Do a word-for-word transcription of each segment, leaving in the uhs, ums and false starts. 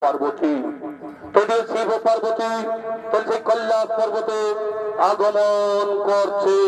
পার্বতী, তবে শিব পার্বতী সেই কৈলাস পর্বতে আগমন করছে।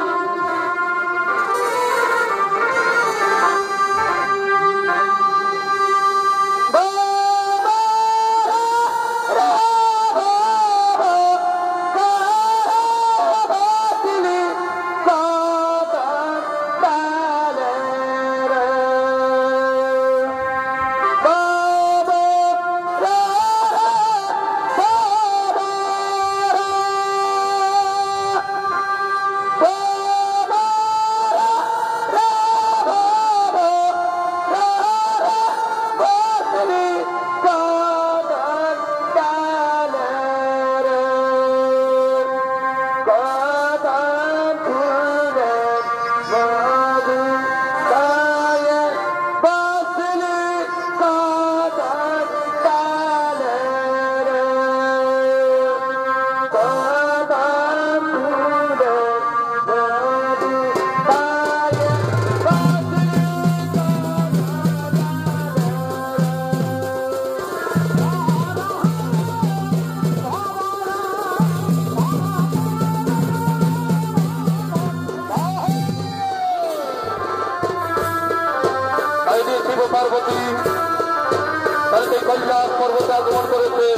পার্বতী তার সেই কৈলাস পর্বতে আগমন করেছে।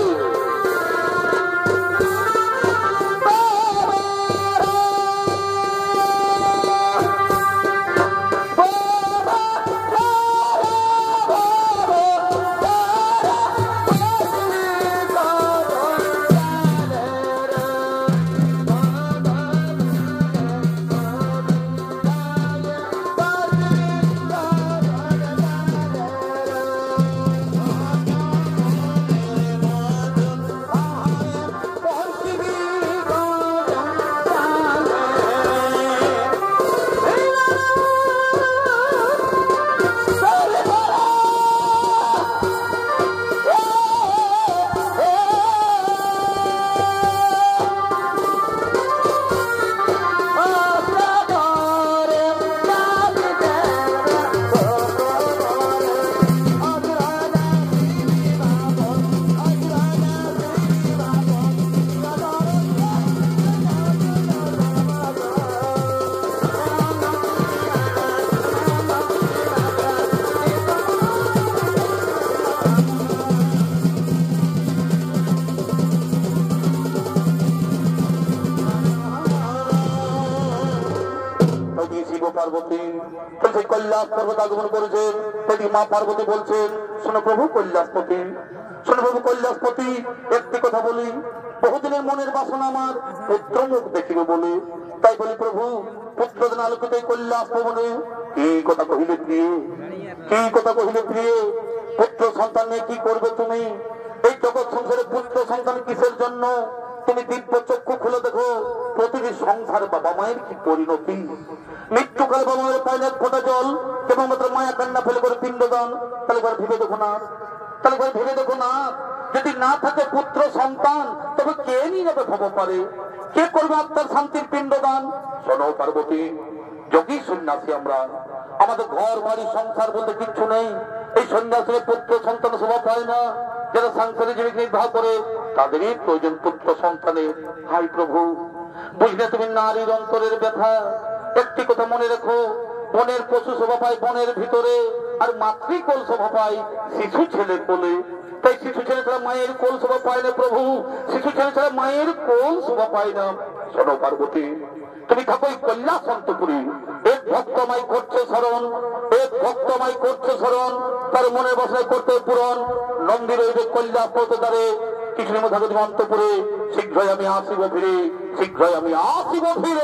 পার্বতী সেই কৈলাস পর্বত আগমন করেছেন। সেটি মা পার্বতী বলছেন, শোনো প্রভু কৈলাসপতি, শোনো প্রভু কৈলাসপতি, একটি কথা বলি, বহুদিনের মনের বাসনা আমার পুত্র মুখ দেখিবে বলে, তাই বলি প্রভু পুত্রদিন আলোকিত কৈলাস ভবনে কি কথা কহিলে প্রিয়, কি কথা কহিলে প্রিয়, পুত্র সন্তান নিয়ে কি করবে তুমি? এই জগৎ সংসারে পুত্র সন্তান কিসের জন্য? তুমি দিব্য চক্ষু খুলে দেখো, প্রতিটি সংসার বাবা মায়ের কি পরিণতি। মৃত্যুকালে বাবা মায়ের পায় না ফোটা জল, কেবলমাত্র মায়া কান্না ফেলে করে পিণ্ডদান। তাহলে ঘরে ভেবে দেখো না, তাহলে ঘরে ভেবে দেখো না, যদি না থাকে পুত্র সন্তান তবে কে নিয়ে যাবে ভব পারে, কে করবে আত্মার শান্তির পিণ্ডদান? শোনো পার্বতী, যোগী সন্ন্যাসী আমরা, আমাদের ঘর বাড়ি সংসার বলতে কিচ্ছু নেই। এই সন্ন্যাসীর পুত্র সন্তান স্বভাব হয় না। যারা সংসারে জীবিকা নির্বাহ করে তাদেরই প্রয়োজন পুত্র সন্তানের। হাই প্রভু, বুঝলে তুমি নারীর অন্তরের ব্যথা। একটি কথা মনে রেখো, বনের পশু শোভা পায় বনের ভিতরে, আর মাতৃকোল শোভা পায় শিশু ছেলে কোলে। তাই শিশু ছেলে ছাড়া মায়ের কোল শোভা পায় না প্রভু, শিশু ছেলে ছাড়া মায়ের কোল শোভা পায় না। শোনো পার্বতী, তুমি থাকো কৈলাস অন্তপুরী, এক ভক্তমাই করছে স্মরণ, এক ভক্তমাই করছে স্মরণ, তার মনের বাসনায় করতে পূরণ। নন্দী রইবে কৈলাস পথে, কিছুদিন মধ্যে থাকবে অন্তপুরে। শীঘ্রই আমি আসিব ফিরে, শীঘ্রই আমি আসিব ফিরে।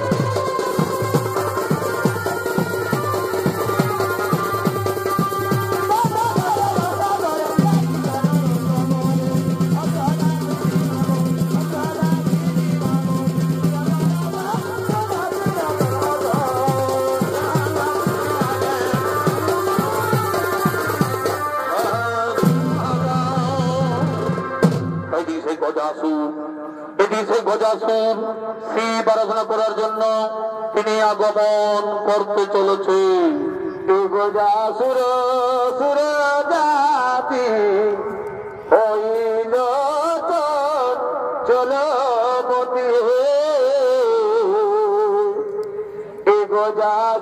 গজাসুর শিব আরাধনা করার জন্য তিনি আগমন করতে চলেছে। গজাসুর সুর জাতি ও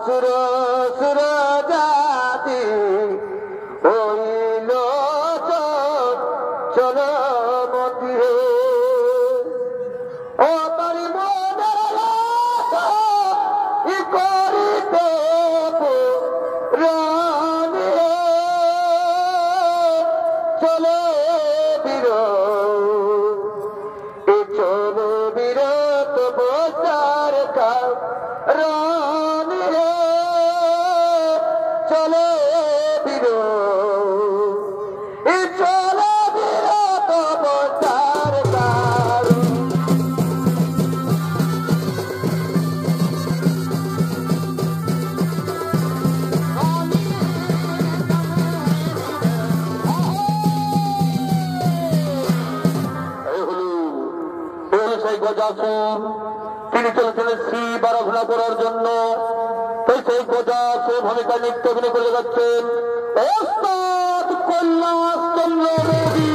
সুর সুর জাতি হইল চলো মতি ও তারি মনের ই করিতে রানী চলো বীর এ চলো বীরত বসার কাল রানী চলো বীর এ চলো বীরত বসার কাল সেই গজাসুর তিনি চলেছিলেন শিব আরাধনা করার জন্য তাই সেই গজাসুর ভূমিকা নৃত্য অভিনয় করে যাচ্ছেন ওস্তাদ কৈলাসচন্দ্র মোদী।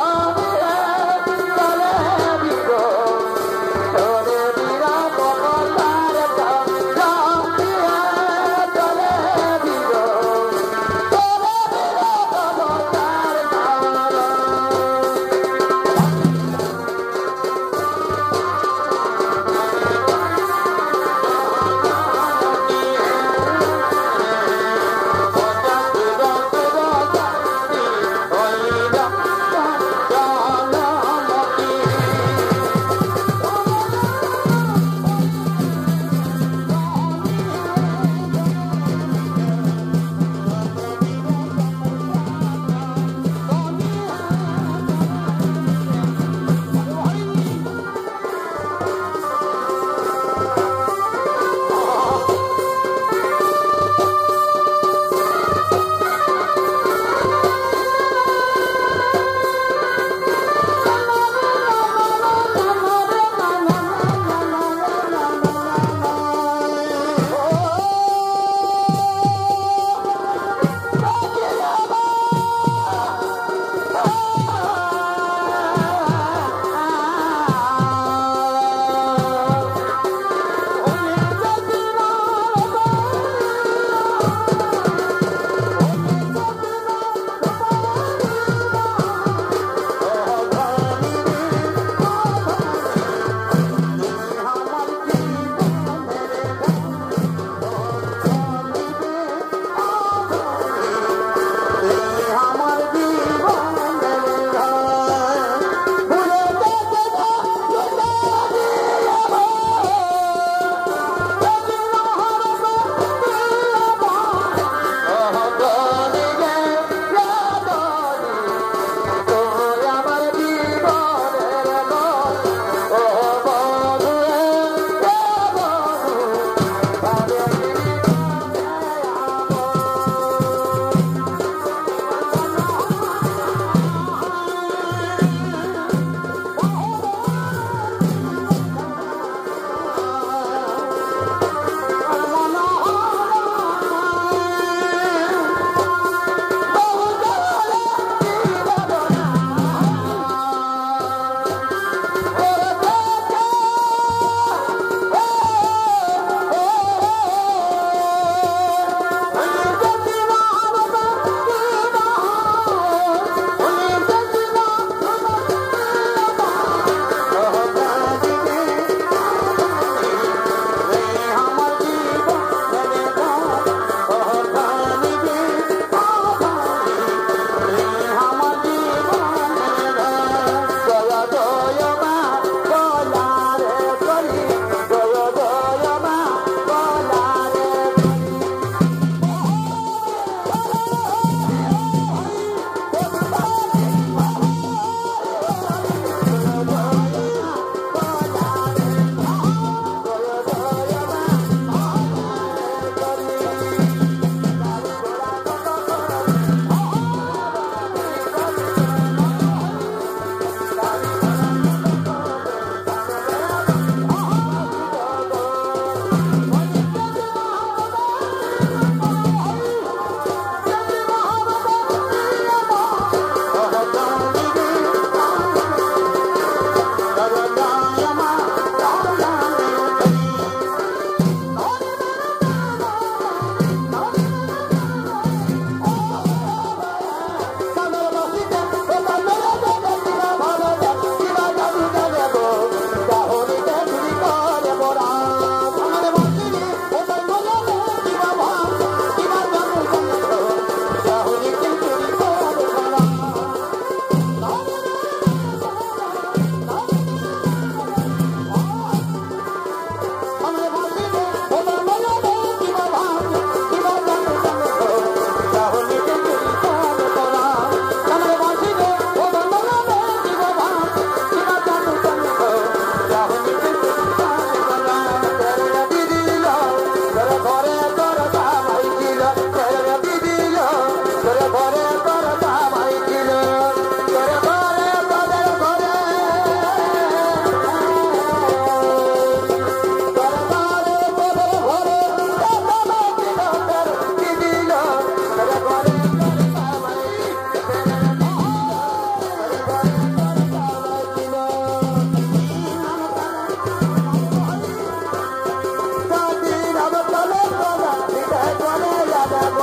Bye.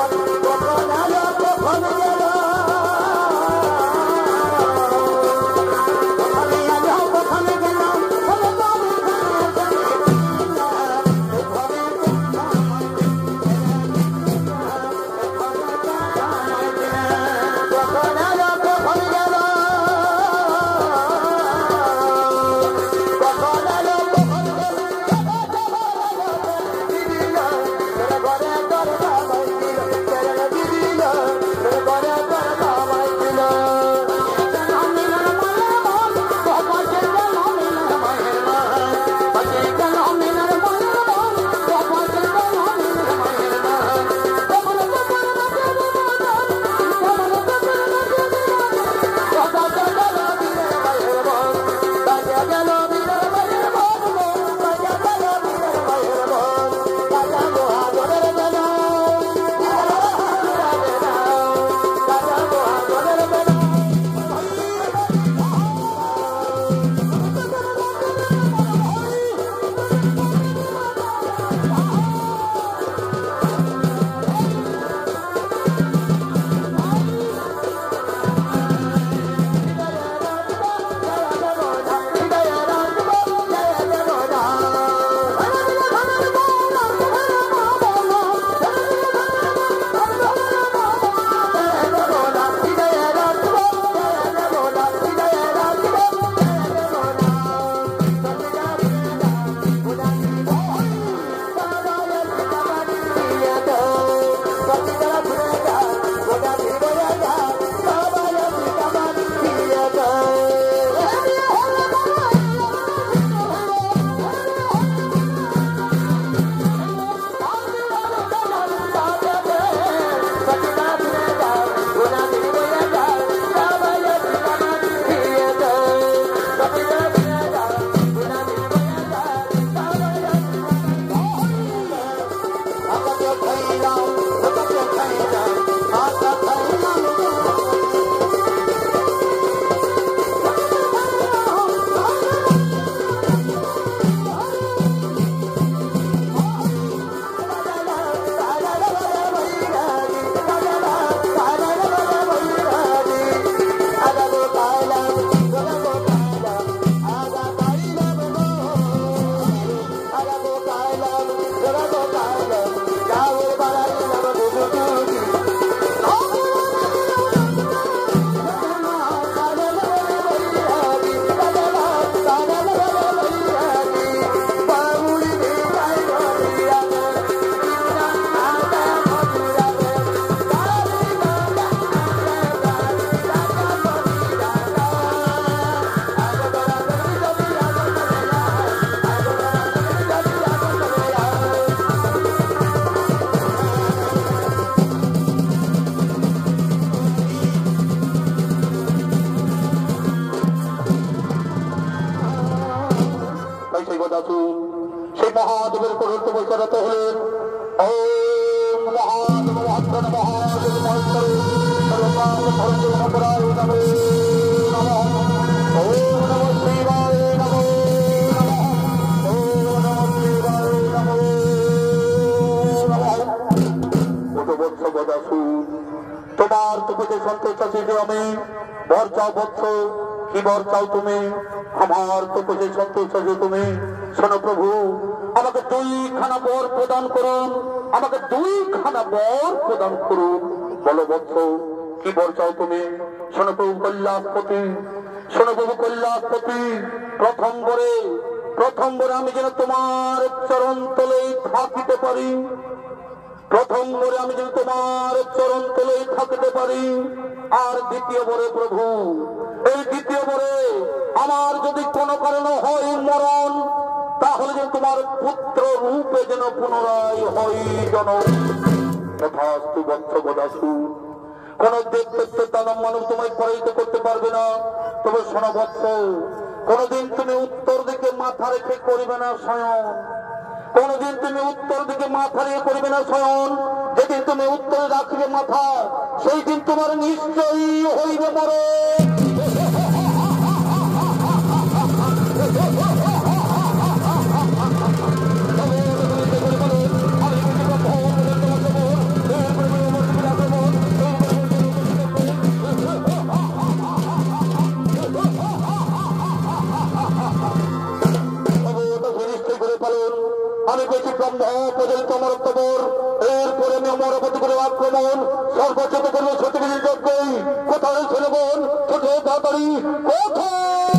সেই মহাদেবের পরিণত বৈচারত হলেন ওম মহাদেব মহাত্মন মহাদেব মহেশ্বর সর্বকাল ধরন্ত অপরায় নমো নমঃ ওম নমঃ শিবায় নমো নমঃ ওম নমঃ শিবায় নমো নমঃ। বৎস বদাসু তোমার তোকে সন্তোষ আছে যে আমি বর চাও বৎস কি বর চাও তুমি আমার তোকে সন্তোষ আছে তুমি শোনো প্রভু আমাকে দুইখানা বর প্রদান করুন আমাকে দুইখানা বর প্রদান করুন বলো বৎস কি বর চাও তুমি শোনো প্রভু কল্যাণপতি শোনো প্রভু কল্যাণপতি প্রথম বরে প্রথম বরে আমি যেন তোমার চরণ তলে থাকিতে পারি প্রথম বরে আমি যেন তোমার চরণ তলে থাকিতে পারি আর দ্বিতীয় বরে প্রভু এই দ্বিতীয় বরে আমার যদি কোনো কারণে হয় মরণ তাহলে যেন তোমার পুত্র রূপে যেন পুনরায় হয় জন তথাস্তু বৎস বদাসু কোন দেবতত্ত্ব দানব মানব তোমায় পরাজিত করতে পারবে না। তবে শোনো বৎস কোনদিন তুমি উত্তর দিকে মাথা রেখে করবে না শয়ন কোনদিন তুমি উত্তর দিকে মাথা রেখে করবে না শয়ন যেদিন তুমি উত্তরে রাখবে মাথা সেই দিন তোমার নিশ্চয়ই হইবে মরণ। প্রজ্বলিত অমরত্ববর এরপরে আমি অমরাবতী করে আক্রমণ সর্বোচ্চ করবো সত্যিকারী যজ্ঞই কোথায় ছেলে বোন ছোট তাড়াতাড়ি কোথায়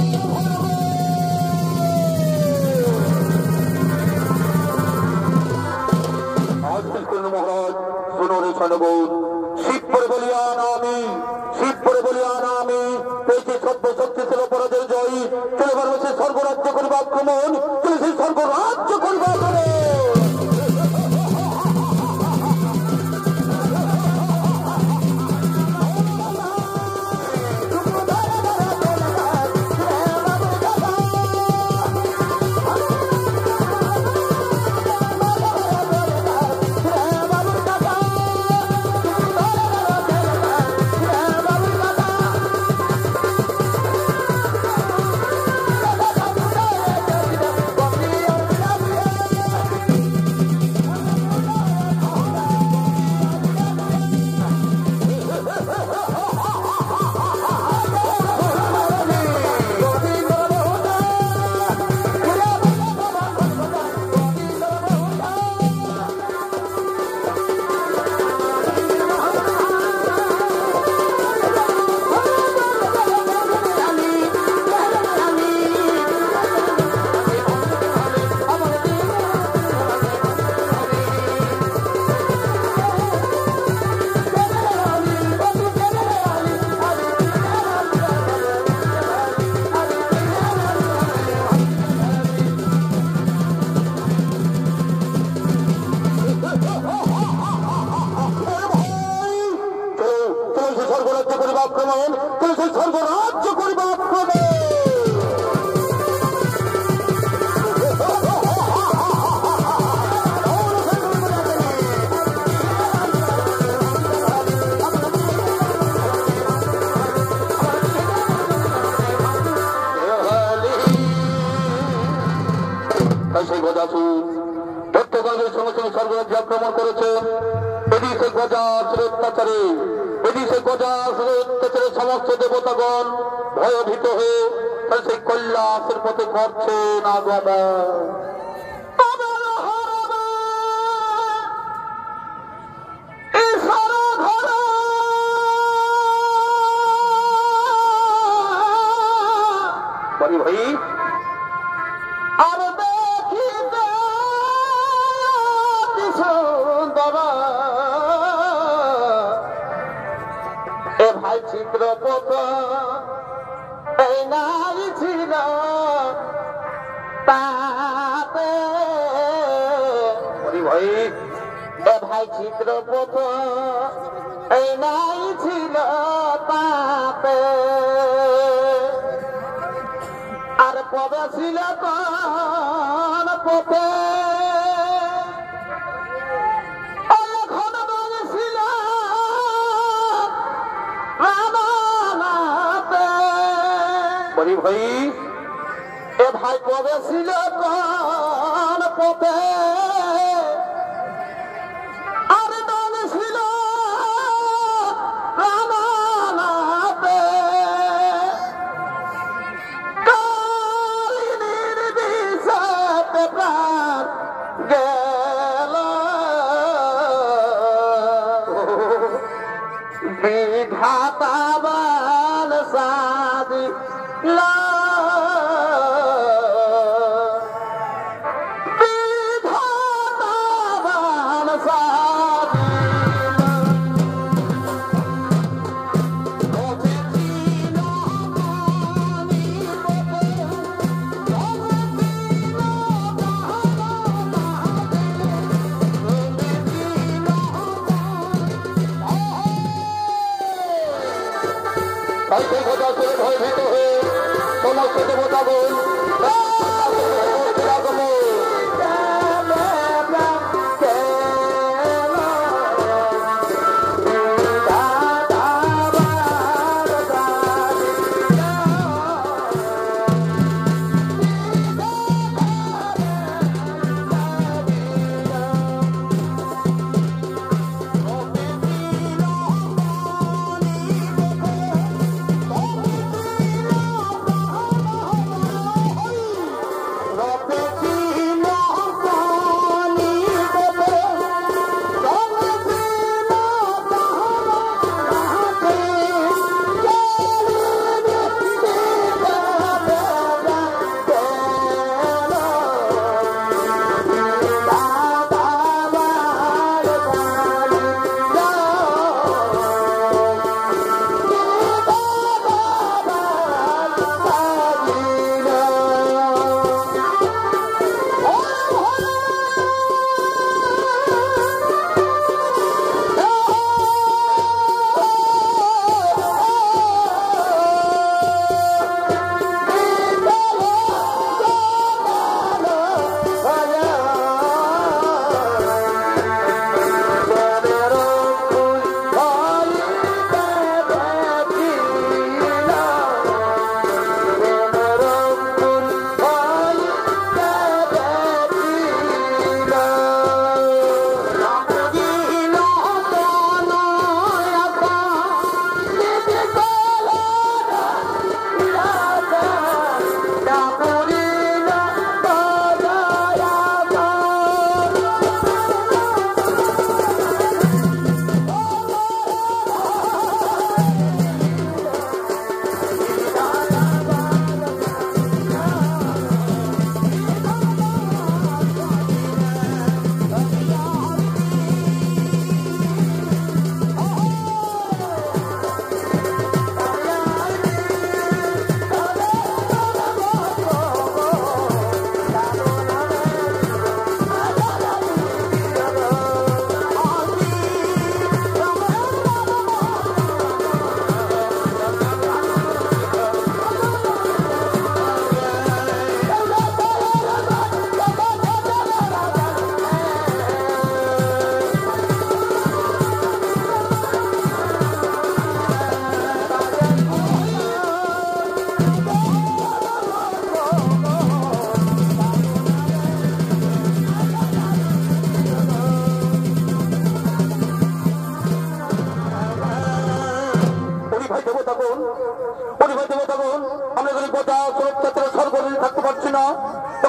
মহারাজ শুনুন সৈন্যবোধ শিব পরে বলিয়ান আমি শিব পরে বলিয়ান আমি পেয়েছি সভ্য শক্তি ছিল পরাজয় জয়ী চলে পারবে সে স্বর্গরাজ্য করবে আক্রমণ চলে সেই স্বর্গরাজ্য করবে আক্রমণ আক্রমণ সেই স্বর্গরাজ্য করবে আক্রমণ সেই গজাসুর প্রত্যেকের সঙ্গে সঙ্গে স্বর্গরাজ্য আক্রমণ করেছে এদিকে গজাসুর অত্যাচারে এদিকে গজাসুর অত্যাচারে সমস্ত দেবতাগণ ভয়ভীত হয়ে সেই কৈলাসের পথে করছেন আগমন ভাই আর দেখিতে সুন্দর এ ভাই চিত্রপথ এই নাই ছিল তাতে ভাই এ ভাই চিত্রপথ এই নাই ছিল তাতে আর পদে ছিল কোন পথে এখন বলেছিল ভাই এ ভাই পদে ছিল কোন পথে আর দল ছিল রানাতে প্রাণ গেল বিধাতা বাল সাদি বিধাতা বাল সাদি ভয়ভীত হয়ে সমস্ত দেবতাগণ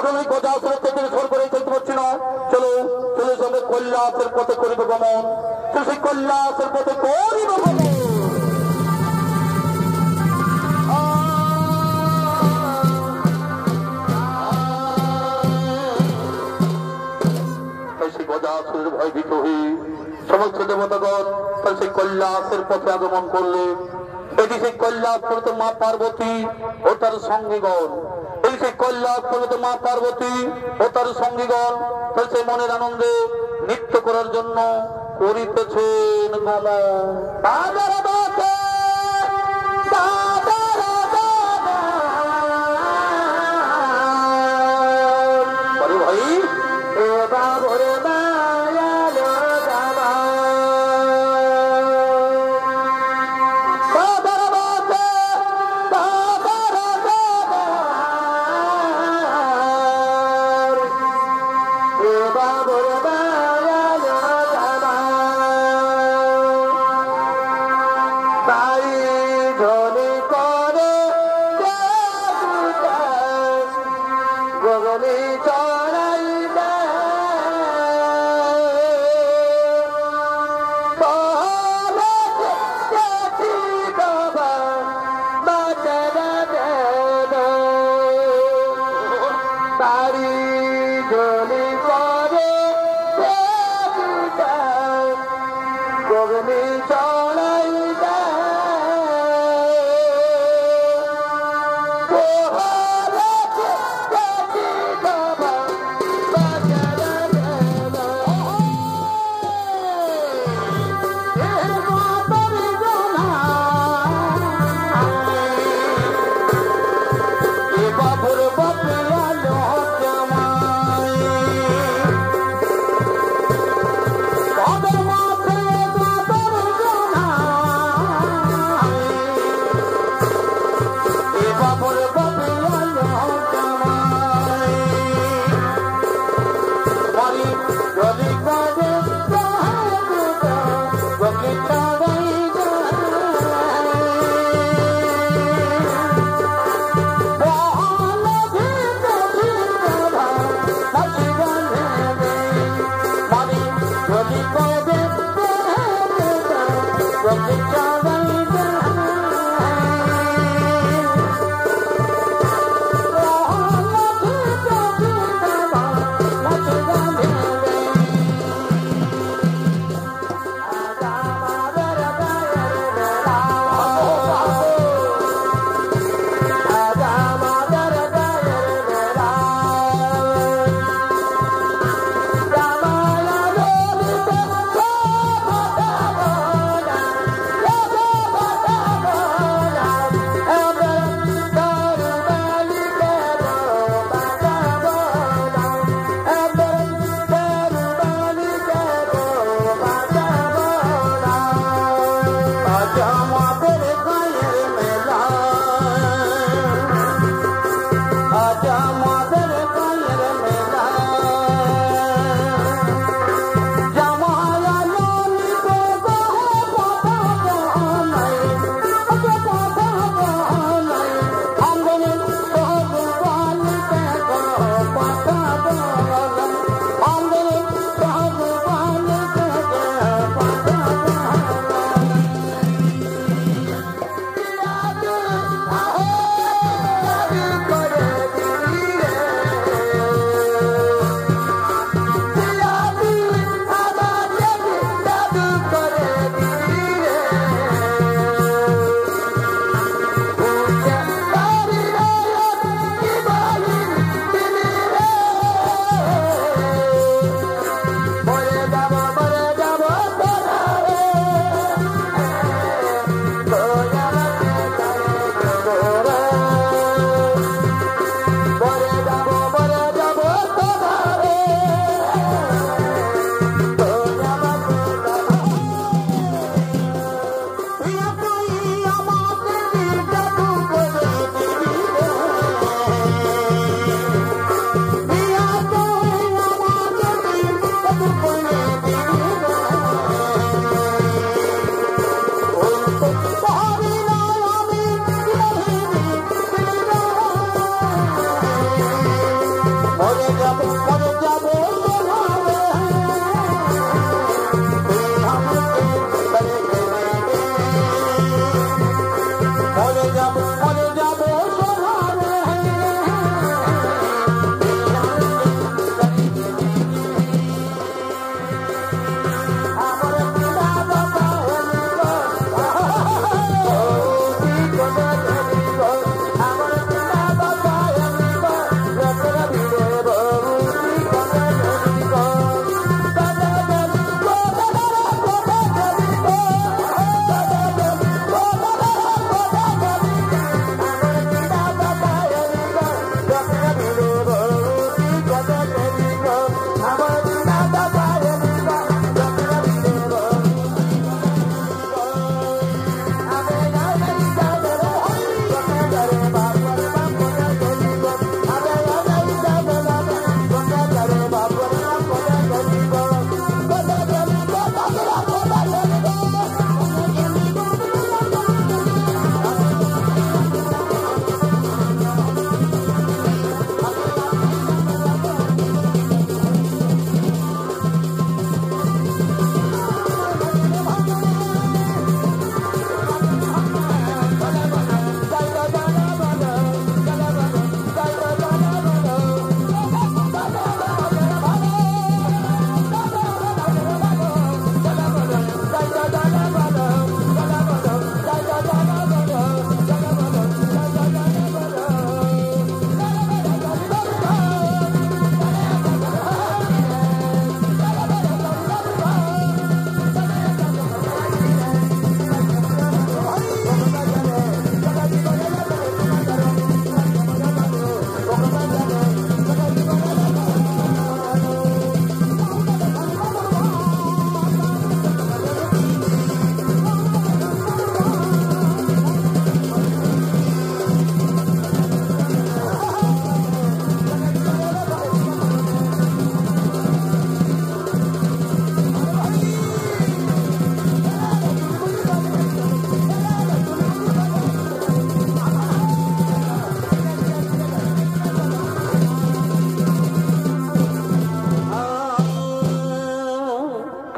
আমি গজাসুর থেকে সর করে চলতে পারছি না। চলো চলো সঙ্গে কৈলাসের পথে করিব গমন, তো সেই কৈলাসের পথে করিব গমন। সেই গজাসুরের ভয় ভীত হয়ে সমস্ত দেবতাগণ তার সেই কৈলাসের পথে আগমন করলে। এটি সেই কৈলাস পর্বত মা পার্বতী ও তার সঙ্গীগণ, এই সেই কৈলাস পর্বত মা পার্বতী ও তার সঙ্গীগণ তার সেই মনের আনন্দে নৃত্য করার জন্য করিতেছেন ভাই Bye.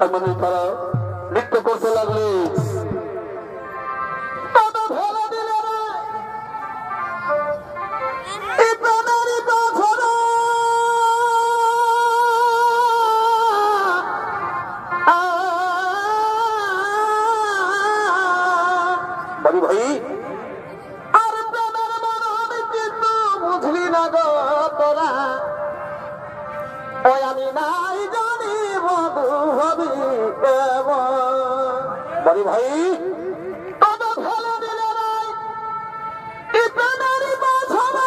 তার মানে তারা নৃত্য করতে লাগলে ভাই আর প্রেমের মন আমি কিন্তু বুঝলি না গো তোরা ওই আমি নাই জানি মধু হবি বাড়ি ভাই তবে ভালো দিলে নাই এই প্রেমের বাছনা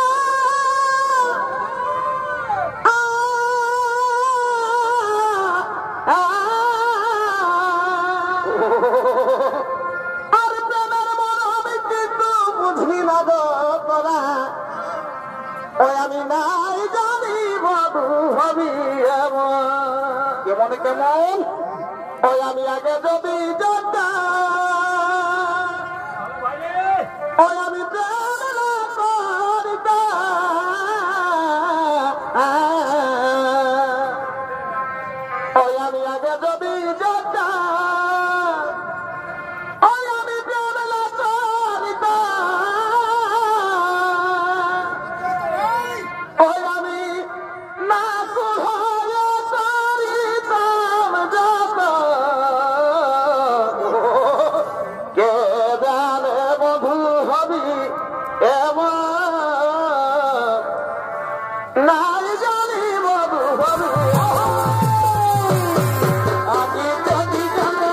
আমি নাই জানি মধু হবি কেমন কেমন ওই আমি আগে যদি জানতাম ওই আমি প্রেম করিতাম ওই আমি আগে যদি জানতাম ওই আমি প্রেম করিতাম ওই আমি না করিতাম যত কে জানে মধু হবি এমন নাই জানি মধু হবি আমি যদি জানি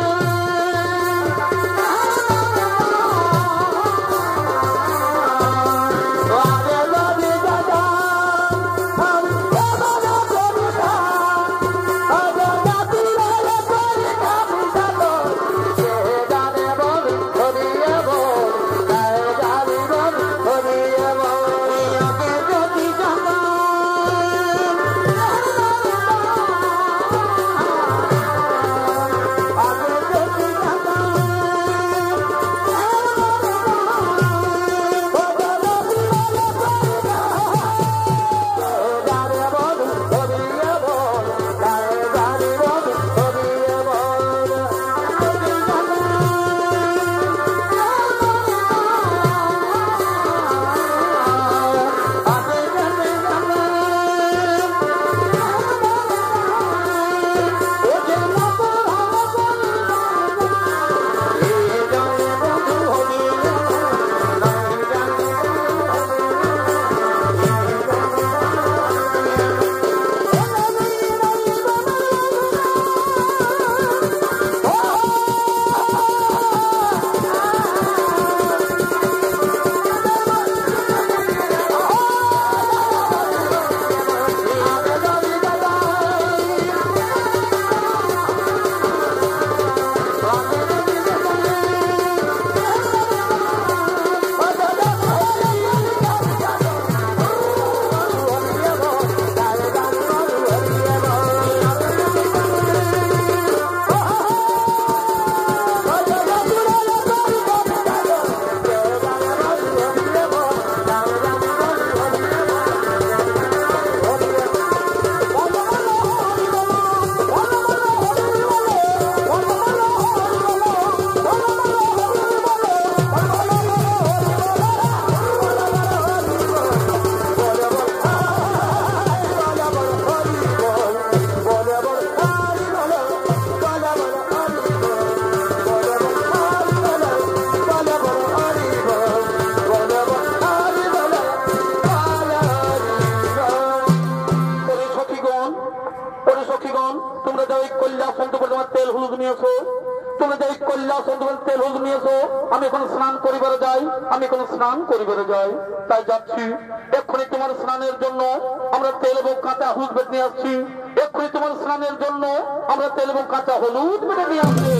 আমি এখন স্নান করিবার যাই আমি এখন স্নান করিবার যাই তাই যাচ্ছি এক্ষুনি তোমার স্নানের জন্য আমরা তেল এবং কাঁচা হলুদ বেটে নিয়ে আসছি এক্ষুনি তোমার স্নানের জন্য আমরা তেল এবং কাঁচা হলুদ বেটে নিয়ে আসছি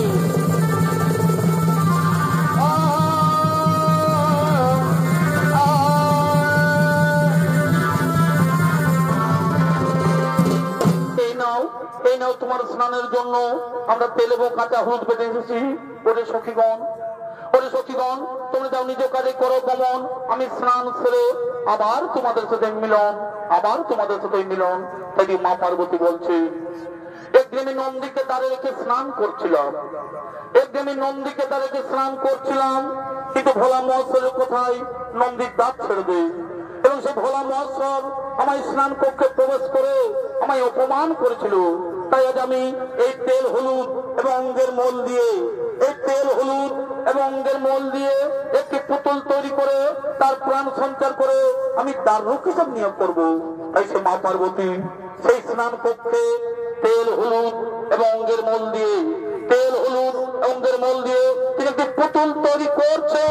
এই নাও তোমার স্নানের জন্য আমরা তেল এবং কাঁচা হলুদ বেটে এসেছি ওরে সখীগণ ওরে সখীগণ তোমরা যাও নিজ কাজে করো গমন আমি স্নান সেরে আবার তোমাদের সাথে মিলন আবার তোমাদের সাথে মিলন তাই মা পার্বতী বলছে একদিন আমি নন্দীকে দ্বারে রেখে স্নান করছিলাম একদিন আমি নন্দীকে দ্বারে রেখে স্নান করছিলাম কিন্তু ভোলা মহেশ্বরের কোথায় নন্দীর দাঁত ছেড়ে দেয় এবং সেই ভোলা মহেশ্বর আমায় স্নান কক্ষে প্রবেশ করে আমায় অপমান করেছিল। তাই আজ আমি এই তেল হলুদ এবং অঙ্গের মল দিয়ে এই তেল হলুদ এবং অঙ্গের মল দিয়ে একটি পুতুল তৈরি করে তার প্রাণ সঞ্চার করে আমি দ্বাররক্ষী হিসাব নিয়োগ করবো। তাই সে মা পার্বতী সেই স্নান কক্ষে তেল হলুদ এবং অঙ্গের মল দিয়ে তেল হলুদ অঙ্গের মল দিয়ে তিনি একটি পুতুল তৈরি করছে।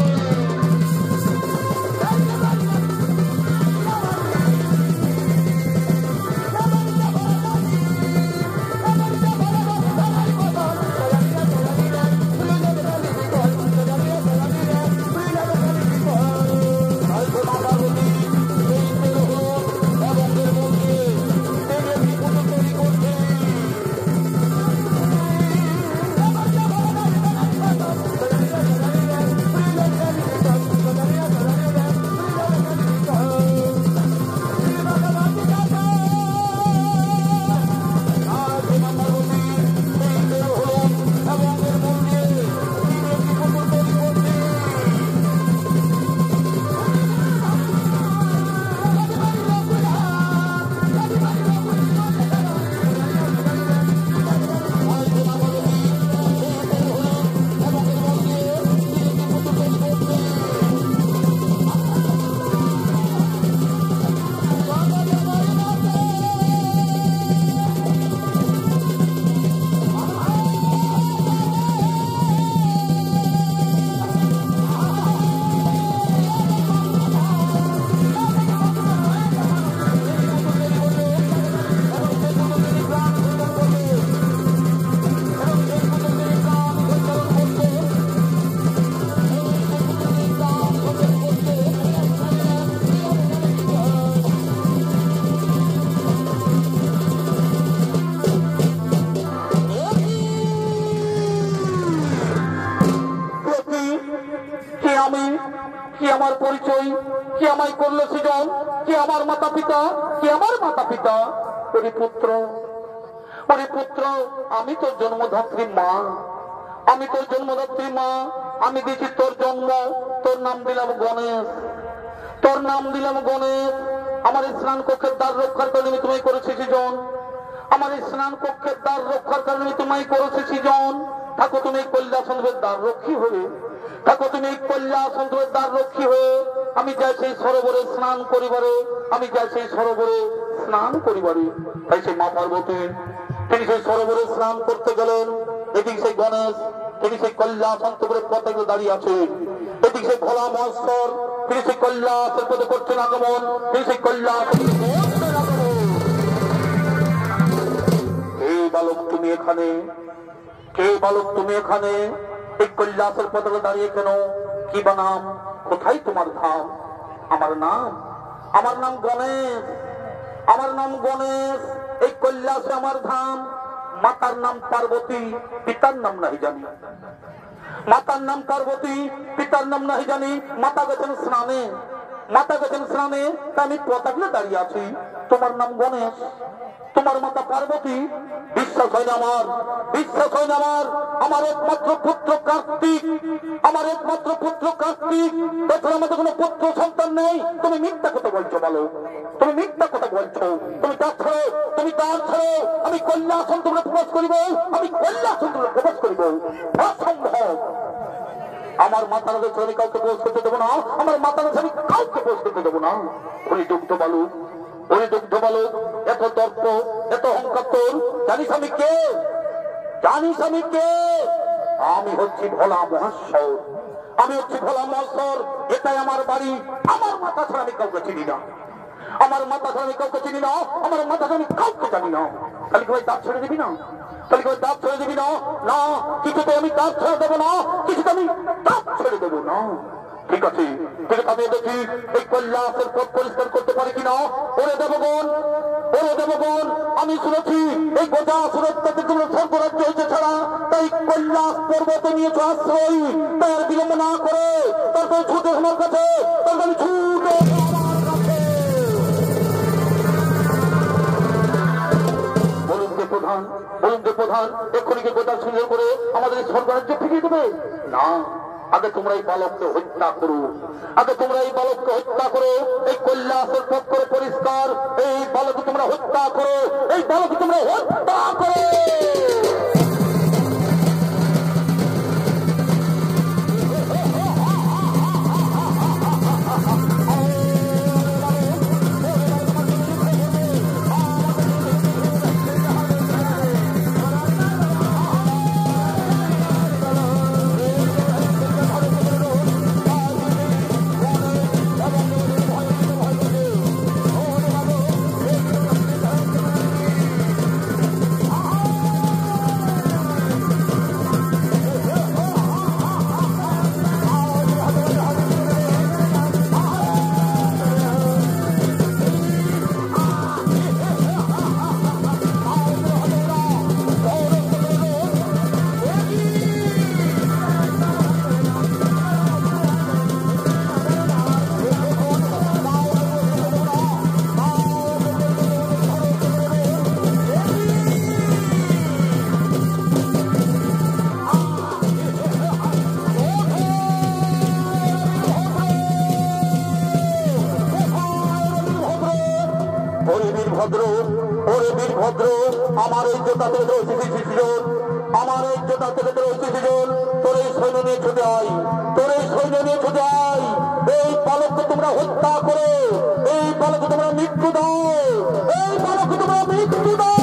কি আমার পরিচয়, কি আমায় করলো সৃজন, কি আমার মাতা পিতা, কি আমার মাতা পিতা। ওরে পুত্র, ওরে পুত্র, আমি তোর জন্মদাত্রী মা, আমি তোর জন্মদাত্রী মা। আমি দিয়েছি তোর জন্ম, তোর নাম দিলাম গণেশ, তোর নাম দিলাম গণেশ। আমার স্নান কক্ষের দ্বার রক্ষার কারণে আমি তোমায় করেছি সৃজন, আমার স্নান কক্ষের দ্বার রক্ষার কারণে আমি তোমায় করেছি সৃজন। থাকো তুমি কৈলাসের দ্বার রক্ষী হয়ে, থাকো তুমি কৈলাসের দ্বার রক্ষী হয়ে। আমি যাই সেই সরোবরে স্নান করিবারে, আমি যাই সেই সরোবরে স্নান করিবারে। তাই সেই মা পার্বতী তিনি সেই সরোবরে স্নান করতে গেলেন। এদিকে সেই গণেশ তিনি সেই কৈলাসের পথে দাঁড়িয়ে আছে, এদিকে সেই ভোলা মহেশ্বর তিনি সেই কৈলাসের পথে করছেন আগমন, তিনি সেই কৈলাস। কে বালক তুমি এখানে, কে বালক তুমি এখানে, এই কৈলাসের পথে দাঁড়িয়ে কেন? কি বা নাম, কোথায় তোমার ধাম? আমার নাম, আমার নাম গণেশ, আমার নাম গণেশ। এই কৈলাসে আমার ধাম। মাতার নাম পার্বতী, পিতার নাম নাহি জানি, মাতার নাম পার্বতী, পিতার নাম নাহি জানি। মাতা গেছেন স্নানে, মাতা গেছেন স্নানে, তা আমি পতাকলে দাঁড়িয়ে আছি। তোমার নাম গণেশ, তোমার মাতা পার্বতী। বিশ্বাস হয় না আমার, বিশ্বাস হয় না আমার। আমার একমাত্র পুত্র কার্তিক, আমার একমাত্র পুত্র কার্তিক। তাছাড়া আমাদের কোনো পুত্র সন্তান নেই। তুমি মিথ্যা কথা বলছো বলো, তুমি মিথ্যা কথা বলছো। তুমি তার ছাড়ো, তুমি তার ছাড়ো। আমি কৈলাসন তোমরা প্রবেশ করিব, আমি কৈলাসন তোমরা প্রবেশ করিব, অসম্ভব। আমার মাতার কাছে আমি কাউকে প্রবেশ করতে দেবো না, আমার মাতার কাছে আমি কাউকে প্রবেশ করতে দেবো না। ওই দুগ্ধ বালু, ওই দুগ্ধ বালক, এত দর্প, এত অহংকার তোর। জানিস আমি কে? জানিস আমি কে? আমি হচ্ছি ভোলা মহেশ্বর, আমি হচ্ছি ভোলা মহেশ্বর। এটাই আমার বাড়ি। আমার মাথা ছাড়া আমি কাউকে চিনি না, আমার মাথা ছাড়া আমি কাউকে চিনি না, আমার মাথা ছাড়া আমি কাউকে জানি না। তাহলে কি ভাই দাঁত ছেড়ে দিবি না? তাহলে কি ভাই দাঁত ছেড়ে দিবি না? না, কিছুতে আমি দাঁত ছেড়ে দেবো না, কিছুতে আমি দাঁত ছেড়ে দেবো না। ঠিক আছে, ঠিক আছে, আমি দেখি এই কৈলাসের পথ পরিষ্কার করতে পারি কিনা। ওরে দেবগণ, ওরে দেবগণ, আমি শুনেছি এই গোটা সুরক্ষাতে তোমরা স্বর্গরাজ্য হয়েছে ছাড়া, তাই কৈলাস পর্বতে নিয়েছো আশ্রয়। তার বিলম্ব না করে তারপরে ছুটে আমার কাছে, তারপরে আমি ছুটে আমার কাছে। বলুন যে প্রধান প্রধান বলুন যে প্রধান এক্ষুনি কি গোটা সুন্দর করে আমাদের স্বর্গরাজ্য ফিরিয়ে দেবে? না, আগে তোমরা এই বালককে হত্যা করো, আগে তোমরা এই বালককে হত্যা করো, এই কৈলাসের পথ করে পরিষ্কার, এই বালককে তোমরা হত্যা করো, এই বালককে তোমরা হত্যা করো। ভদ্র ওরে বীরভদ্র, আমার এই জোতা থেকে শিশুজন, আমার এই জোতা থেকে শিশুজন, তোর এই সৈন্য নিয়ে ছুটে আয়, তোর এই সৈন্য নিয়ে ছুটে আয়, এই বালককে তোমরা হত্যা করো, এই বালককে তোমরা মৃত্যু দাও, এই বালককে তোমরা মৃত্যু দাও।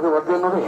দেওয়ার জন্য রে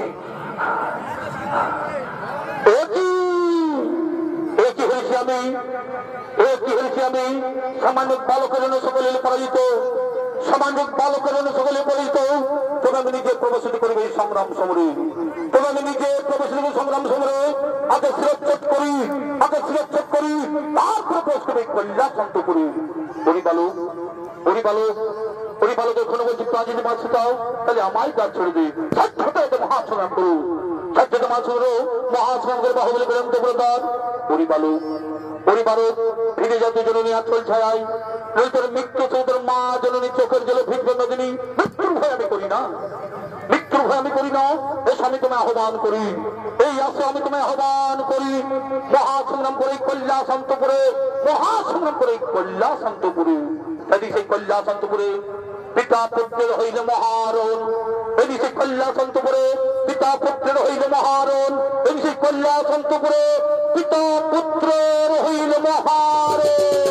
একই হয়েছি আমি একই হয়েছি আমি সামাজিক বালকের সকলে পরাজিত সামাজিক বালকের সকলে পরাজিত তবে আমি নিজে প্রবেশিত করিব এই সংগ্রাম সমরে তবে আমি নিজে প্রবেশিত সংগ্রাম সমরে আগে শিরচ্ছেদ করি আগে শিরচ্ছেদ করি তারপরে প্রবেশ করি কল্যাণ শান্ত করি পরিবালক পরিবালক পরিবালকের কোনো বলছি তা যদি মাছ দাও তাহলে আমায় কাজ ছেড়ে দিই সাধ্যটা এতে মহাসংগ্রাম করু সাধ্যটা মাছ করো মহাসংগ্রাম করে বাহুবলী প্রেম দেবতার পরিবালক পরিবারক ফিরে যাতে জননী আচল ছায় নইতর মৃত্যু তোদের মা জননী চোখের জলে ভিড়বে নদিনী মৃত্যুর ভয় আমি করি না মৃত্যুর ভয় আমি করি না এসে আমি তোমায় আহ্বান করি এই আসে আমি তোমায় আহ্বান করি মহাসংগ্রাম করে কল্যাণ শান্তপুরে মহাসংগ্রাম করে কল্যাণ শান্তপুরে তাই সেই কল্যাণ শান্তপুরে পিতা পুত্রের হইলে মহারণ এই সেই কল্যাণ শান্তপুরে পিতা পুত্রের হইলে মহারণ এই সেই কল্যাণ শান্তপুরে পিতা পুত্রের হইলে মহারণ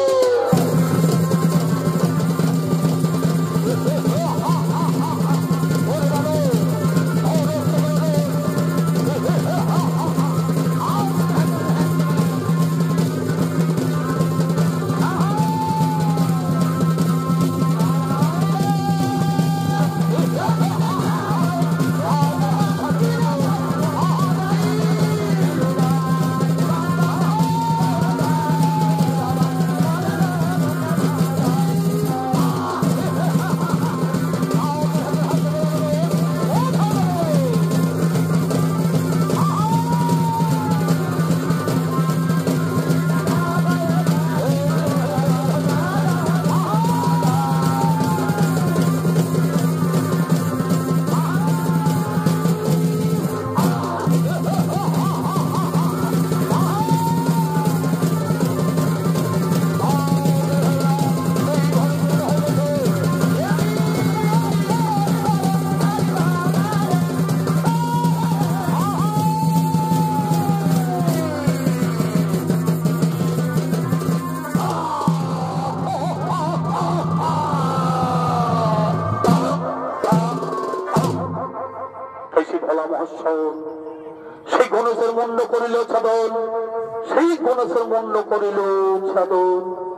সেই গণেশের মন্ড করিল ছাদন সেই গণেশের মন্ড করিল ছাদন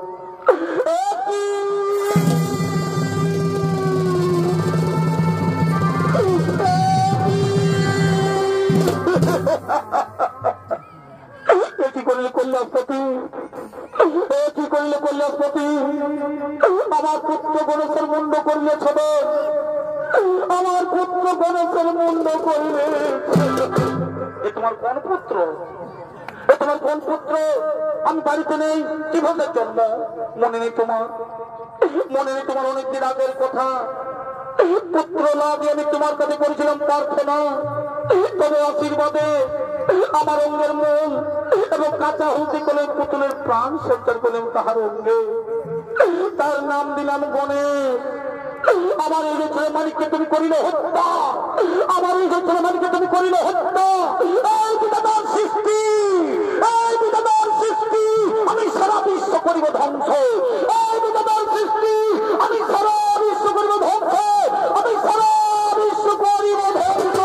কি করিলে কল্যাণপতি কি করিলে কল্যাণপতি আমার পুত্র গণেশের মন্ড করিলে ছাদন আমার পুত্র গণেশের মন্ড করিলে এ তোমার কোন পুত্র এ তোমার কোন পুত্র আমি বাড়িতে নেই কিভাবে জন্ম মনে নেই তোমার মনে নেই তোমার অনেকদিন আগের কথা পুত্র না দিয়ে আমি তোমার কাছে করেছিলাম প্রার্থনা তবে আশীর্বাদে আমার অঙ্গের মন এবং কাঁচা হুতি করলেন পুতুলের প্রাণ সঞ্চার করলেন তাহার অঙ্গে তার নাম দিলাম গণেশ আমার এই যে ছেলে মালিককে তুমি করিলে হত্যা আমার এই যে ছেলে মালিককে তুমি করিলে হত্যা এই বিধাতার সৃষ্টি এই বিধাতার সৃষ্টি আমি সারা বিশ্ব করিব ধ্বংস এই বিধাতার সৃষ্টি আমি সারা বিশ্ব করিব ধ্বংস আমি সারা বিশ্ব করিব ধ্বংস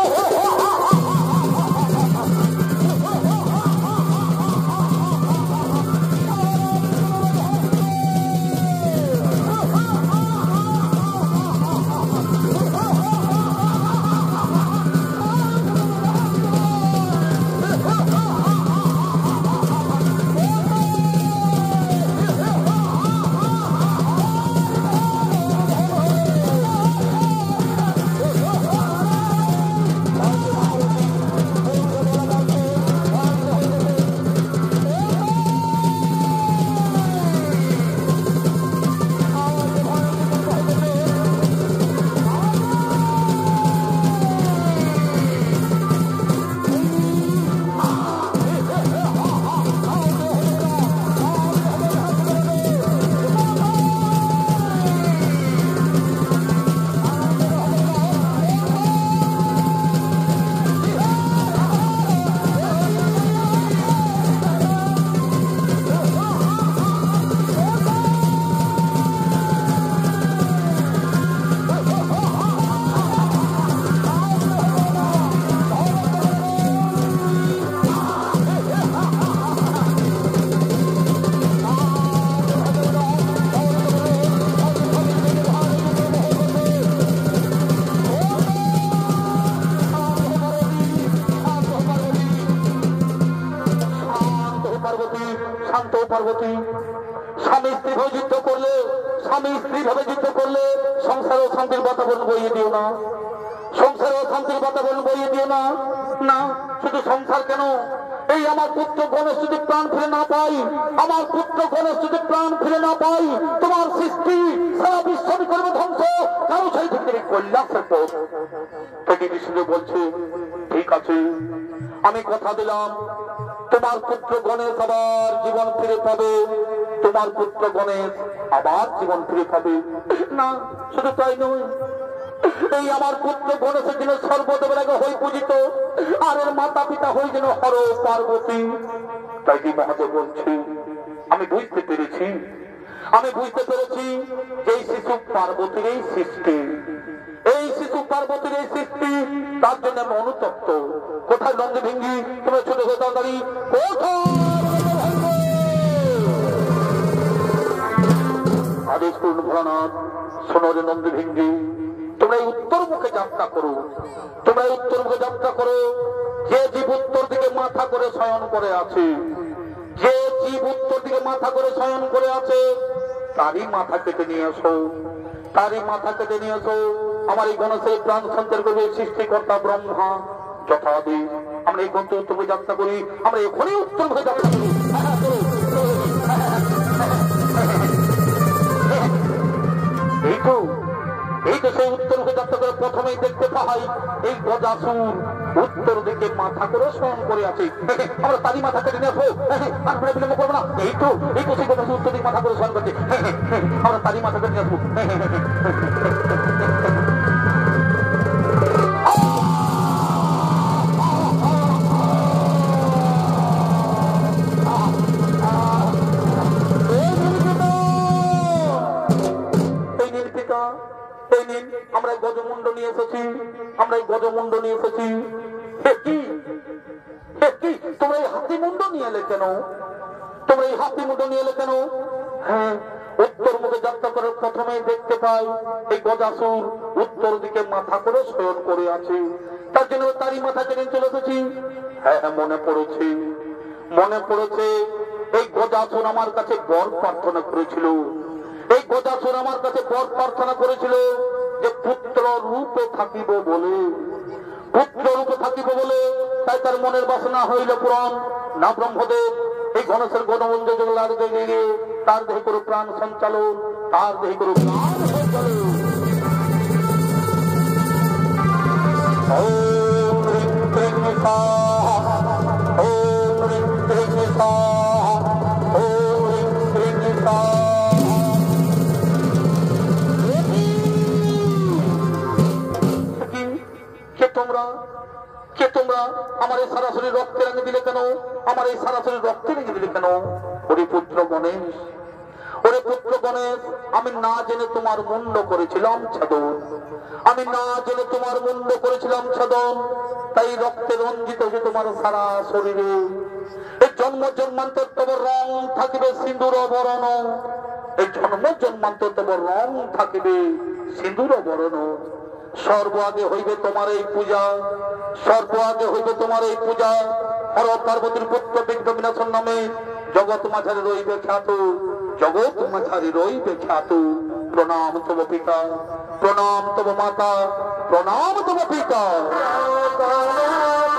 পার্বতী, স্বামী স্ত্রী ভাবে যুদ্ধ করলে স্বামী স্ত্রী ভাবে যুদ্ধ করলে সংসারে শান্তির বাতাবরণ বইয়ে দিও না, সংসারে শান্তির বাতাবরণ বইয়ে দিও না। না, শুধু সংসার কেন, এই আমার পুত্র গণেশ যদি প্রাণ ফিরে না পাই, আমার পুত্র গণেশ যদি প্রাণ ফিরে না পাই, তোমার সৃষ্টি সারা বিশ্বকে করবে ধ্বংস, কারো সেই থেকে কল্যাণের পথ থেকে বিষ্ণু বলছে, ঠিক আছে আমি কথা দিলাম তোমার পুত্র গণেশ আবার জীবন ফিরে পাবে, তোমার পুত্র গণেশ আবার জীবন ফিরে পাবে। না, শুধু তাই নয়, এই আমার পুত্র গণেশের জন্য সর্বদেবের আগে হয়ে পূজিত, আর এর মাতা পিতা হয়ে যেন হর পার্বতী। তাই কি মহাদেব বলছি, আমি বুঝতে পেরেছি আমি বুঝতে পেরেছি যে এই শিশু পার্বতীর এই সৃষ্টি, এই শিশু পার্বতীর এই সৃষ্টি, তার জন্য আমি অনুতপ্ত। কোথায় নন্দী ভিঙ্গি, তোমরা ছোট হয়ে তাড়াতাড়ি কোথায় আদেশ করুন ভোলানাথ। শোনো রে নন্দী ভিঙ্গি, তোমরা এই উত্তর মুখে যাত্রা করো, তোমরা এই উত্তর মুখে যাত্রা করো। যে জীব উত্তর দিকে মাথা করে শয়ন করে আছে, যে জীব উত্তর দিকে মাথা করে শয়ন করে আছে, তারই মাথা কেটে নিয়ে আসো, তারই মাথা কেটে নিয়ে আসো। আমার এই গণেশের প্রাণ সন্তের করবে সৃষ্টিকর্তা ব্রহ্মা যথাদি। আমরা এই গ্রন্থ উত্তর মুখে যাত্রা করি, আমরা এখনই উত্তর মুখে যাত্রা করি। এই তো এই তো সেই উত্তর মুখে যাত্রা করে প্রথমেই দেখতে পাই এই গজাসুর উত্তর দিকে মাথা করে শয়ন করে আছে। আমরা তারই মাথা কেটে নিয়ে আসবো, আর বিলম্ব করবো না। এই তো এই তো সেই গজাসুর উত্তর দিকে মাথা করে শয়ন করছে, আমরা তারই মাথা কেটে নিয়ে আসবো। আমরা গজমুন্ড নিয়ে এসেছি, আমরা এই গজমুন্ড নিয়ে এসেছি। তোমরা এই হাতি মুন্ড নিয়ে এলে কেন, তোমরা এই হাতি মুন্ড নিয়ে এলে কেন? হ্যাঁ, উত্তর মুখে যাত্রা করে প্রথমেই দেখতে পাই এই গজাসুর উত্তর দিকে মাথা করে শয়ন করে আছে, তার জন্য তারই মাথা কেটে চলে এসেছি। হ্যাঁ হ্যাঁ মনে পড়েছে, মনে পড়েছে এই গজাসুর আমার কাছে বর প্রার্থনা করেছিল, এই গজাসুর আমার কাছে বর প্রার্থনা করেছিল যে পুত্র রূপে থাকিব বলে, পুত্র রূপে থাকিব বলে। তাই তার মনের বাসনা হইল পুরাণ না ব্রহ্মদেব এই গণেশের গণমঞ্জ লাগতে গিয়ে তার দেহে করো প্রাণ সঞ্চালন, তার দেহে করো প্রাণ সঞ্চালন। ওম হ্রিং ক্লীং স্বাহা, ওম হ্রিং ক্লীং স্বাহা, ওম হ্রিং ক্লীং স্বাহা। কে তোমরা, কে তোমরা আমার এই সরাসরি রক্তে রেঙে দিলে কেন, আমার এই সরাসরি রক্তে রেঙে দিলে কেন? ওরে পুত্র গণেশ, ওরে পুত্র গণেশ, আমি না জেনে তোমার মুন্ড করেছিলাম ছেদন, আমি না জেনে তোমার মুন্ড করেছিলাম ছেদন, তাই রক্তে রঞ্জিত হয়েছে তোমার সারা শরীরে। এই জন্ম জন্মান্তর তোমার রং থাকিবে সিঁদুর বরণ, এই জন্ম জন্মান্তর তোমার রং থাকিবে সিঁদুর বরণ। সর্ব আগে হইবে তোমার এই পূজা, সর্ব আগে হইবে তোমার এই পূজা। হর পার্বতীর পুত্র বিঘ্ন বিনাশন নামে জগৎ মাঝারে রইবে খ্যাত, জগৎ মাঝারে রইবে খ্যাত। প্রণাম তব পিতা, প্রণাম তব মাতা, প্রণাম তব পিতা।